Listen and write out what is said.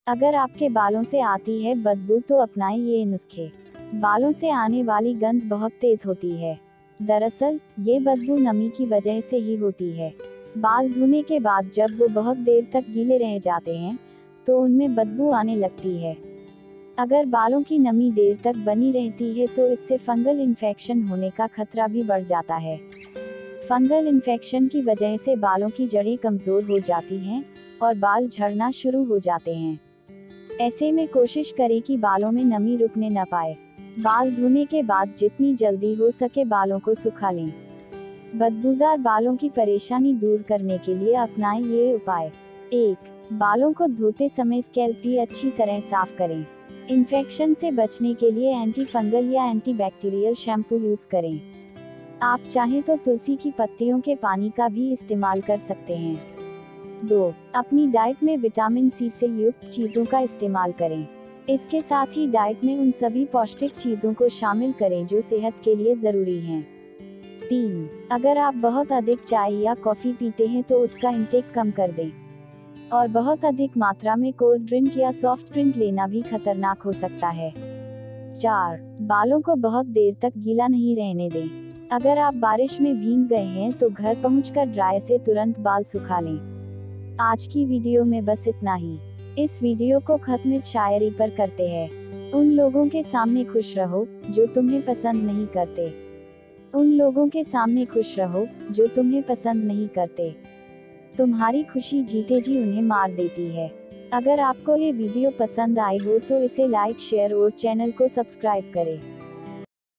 अगर आपके बालों से आती है बदबू तो अपनाएं ये नुस्खे। बालों से आने वाली गंध बहुत तेज होती है। दरअसल ये बदबू नमी की वजह से ही होती है। बाल धोने के बाद जब वो बहुत देर तक गीले रह जाते हैं तो उनमें बदबू आने लगती है। अगर बालों की नमी देर तक बनी रहती है तो इससे फंगल इन्फेक्शन होने का खतरा भी बढ़ जाता है। फंगल इन्फेक्शन की वजह से बालों की जड़ें कमजोर हो जाती हैं और बाल झड़ना शुरू हो जाते हैं। ऐसे में कोशिश करें कि बालों में नमी रुकने न पाए। बाल धोने के बाद जितनी जल्दी हो सके बालों को सुखा लें। बदबूदार बालों की परेशानी दूर करने के लिए अपनाएं ये उपाय। 1. बालों को धोते समय स्कैल्प भी अच्छी तरह साफ करें। इन्फेक्शन से बचने के लिए एंटी फंगल या एंटीबैक्टीरियल शैम्पू यूज करें। आप चाहें तो तुलसी की पत्तियों के पानी का भी इस्तेमाल कर सकते हैं। 2. अपनी डाइट में विटामिन सी से युक्त चीजों का इस्तेमाल करें। इसके साथ ही डाइट में उन सभी पौष्टिक चीजों को शामिल करें जो सेहत के लिए जरूरी हैं। 3. अगर आप बहुत अधिक चाय या कॉफी पीते हैं तो उसका इंटेक कम कर दें। और बहुत अधिक मात्रा में कोल्ड ड्रिंक या सॉफ्ट ड्रिंक लेना भी खतरनाक हो सकता है। 4. बालों को बहुत देर तक गीला नहीं रहने दें। अगर आप बारिश में भीग गए हैं तो घर पहुंचकर ड्रायर से तुरंत बाल सुखा लें। आज की वीडियो में बस इतना ही। इस वीडियो को खत्म इस शायरी पर करते हैं। उन लोगों के सामने खुश रहो जो तुम्हें पसंद नहीं करते। उन लोगों के सामने खुश रहो जो तुम्हें पसंद नहीं करते। तुम्हारी खुशी जीते जी उन्हें मार देती है। अगर आपको ये वीडियो पसंद आई हो तो इसे लाइक शेयर और चैनल को सब्सक्राइब करें।